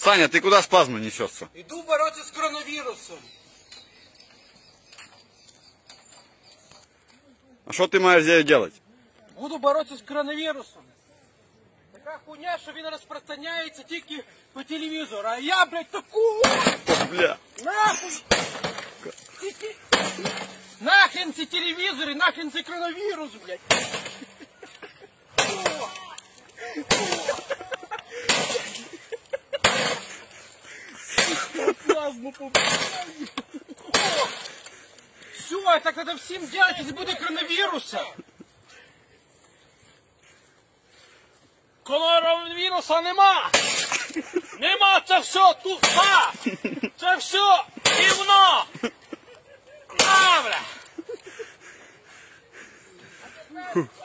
Саня, ты куда с плазмой несешься? Иду бороться с коронавирусом. А что ты маешь здесь делать? Буду бороться с коронавирусом. Така хуйня, що він розпространяється тільки по телевізору. А я, блядь, таку... Бля. Нахуй! Нахрен ці телевізори, нахрен цей коронавірус, блядь. Плазму побачив. Все, так треба всім делать, якщо буде коронавіруса. Коронавіруса нема! Нема, це все туфта! Це все гівно! Добре!